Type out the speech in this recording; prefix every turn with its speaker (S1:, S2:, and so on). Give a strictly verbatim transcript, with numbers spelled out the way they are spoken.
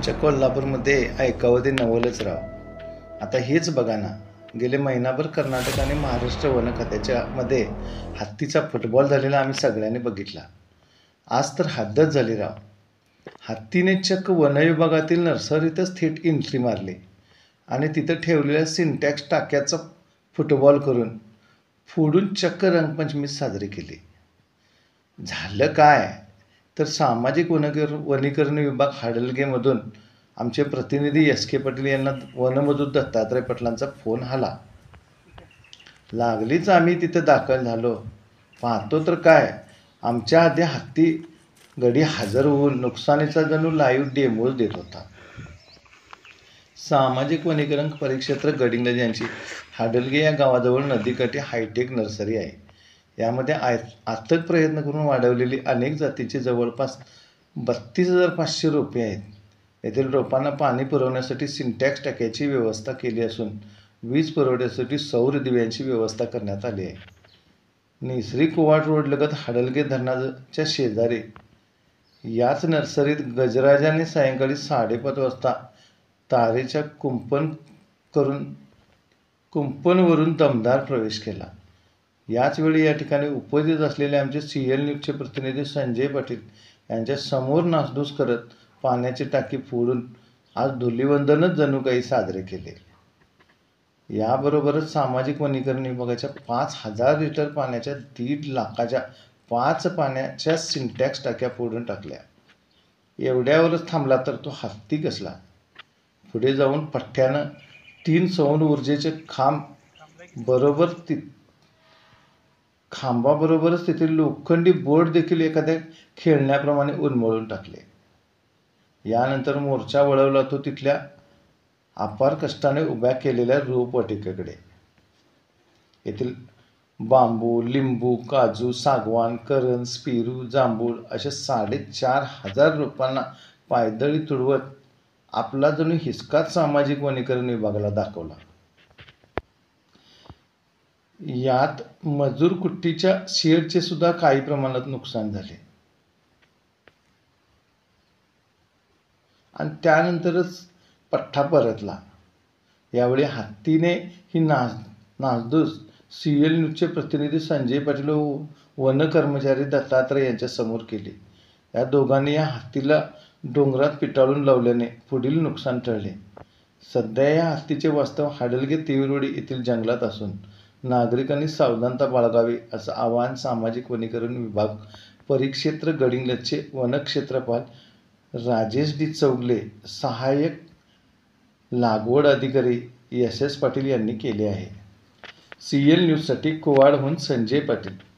S1: आमच्या कोल्हापूरमध्ये ऐकावं ते नवलच राव. आता हेच बघा ना, गेले महिनाभर कर्नाटक आणि महाराष्ट्र वन खात्याच्या मध्ये हत्तीचा फुटबॉल झालेला आम्ही सगळ्यांनी बघितला. आज तर हद्दच झाली राव. हत्तीने चक्क वन विभागातील नर्सरीतच थेट एंट्री मारली आणि तिथं ठेवलेल्या सिंटॅक्स टाक्याचा फुटबॉल करून फोडून चक्क रंगपंचमी साजरी केली. झालं काय तर सामाजिक वनीकर वनीकरण विभाग हाडलगेमधून आमचे प्रतिनिधी एस के पाटील यांना वनमजूर दत्तात्रय पाटलांचा फोन आला. लागलीच आम्ही तिथं दाखल झालो. पाहतो तर काय, आमच्या आधी हत्ती गडी हजर होऊन नुकसानीचा जणू लाईव्ह डेमोज देत होता. सामाजिक वनीकरण परिक्षेत्र गडिंग्लज यांची हाडलगे या गावाजवळ नदीकाठी हायटेक नर्सरी आहे. यामध्ये आय अथक प्रयत्न करून वाढवलेली अनेक जातीची जवळपास बत्तीस हजार पाचशे रोपे आहेत. येथील रोपांना पाणी पुरवण्यासाठी सिंटॅक्स टाक्याची व्यवस्था केली असून वीज पुरवठ्यासाठी सौर दिव्यांची व्यवस्था करण्यात आली आहे. निसरी कुवाड रोडलगत हाडलगे धरणाच्या शेजारी याच नर्सरीत गजराजाने सायंकाळी साडेपाच वाजता तारेच्या कुंपण करून कुंपणवरून दमदार प्रवेश केला. याच वेळी या ठिकाणी उपस्थित असलेले आमचे सी एल न्यूजचे प्रतिनिधी संजय पाटील यांच्या समोर नासधूस करत पाण्याची टाकी फोडून आज धुलीवंदनच जणू काही साजरे केले. याबरोबरच सामाजिक वनीकरण विभागाच्या पाच हजार लिटर पाण्याच्या दीड लाखाच्या पाच पाण्याच्या सिंटॅक्स टाक्या फोडून टाकल्या. एवढ्यावरच थांबला तर तो हत्ती कसला. पुढे जाऊन पठ्ठ्यानं तीन सौर ऊर्जेचे खांब बरोबर ति खांबाबरोबरच तेथील लोखंडी बोर्ड देखील एखाद्या खेळण्याप्रमाणे उन्मळून टाकले. यानंतर मोर्चा वळवला तो तिथल्या अपार कष्टाने उभ्या केलेल्या रोपवाटिकेकडे. येथील बांबू, लिंबू, काजू, सागवान, करंज, पेरू, जांभूळ अशा साडेचार हजार रोपांना पायदळी तुडवत आपला जणू हिसकाच सामाजिक वनीकरण विभागाला दाखवला. यात मजूर कुट्टीच्या शेडचे सुद्धा काही प्रमाणात नुकसान झाले आणि त्यानंतरच पठ्ठा परतला. यावेळी हत्तीने ही नास नासधूस सी एल न्यूजचे प्रतिनिधी संजय पाटील व वन कर्मचारी दत्तात्रय यांच्या समोर केली. या दोघांनी या हत्तीला डोंगरात पिटाळून लावल्याने पुढील नुकसान टळले. सध्या या हत्तीचे वास्तव हाडलगे तिवरोडी येथील जंगलात असून नागरिकांनी सावधानता बाळगावी असं आवाहन सामाजिक वनीकरण विभाग परिक्षेत्र गडिंग्लजचे वनक्षेत्रपाल राजेश डी चौगले, सहाय्यक लागवड अधिकारी एस एस पाटील यांनी केले आहे. सी एल न्यूजसाठी कुवाडहून संजय पाटील.